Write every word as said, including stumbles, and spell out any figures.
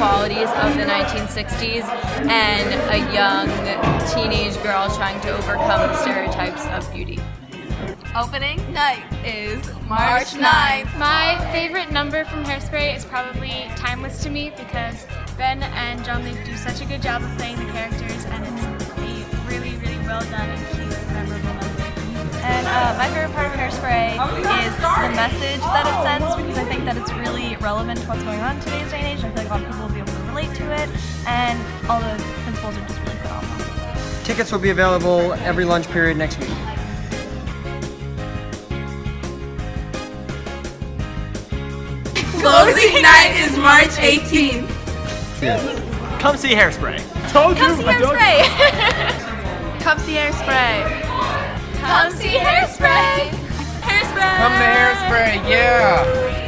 qualities of the nineteen sixties and a young teenage girl trying to overcome the stereotypes of beauty. Opening night is March ninth. My favorite number from Hairspray is probably Timeless to me because Ben and John Luke do such a good job of playing the characters, and it's a really, really well done and cute, memorable number. And uh, my favorite part of Hairspray is the message that it sends, because I think that it's really relevant to what's going on in today's day and age. I feel like a lot of people will be able to relate to it, and all the principles are just really phenomenal. Tickets will be available every lunch period next week. Closing night is March eighteenth. Cheers. Come see Hairspray. Told Come you. see Hairspray. Come see Hairspray. Come see Hairspray. Hairspray. Come to Hairspray, yeah.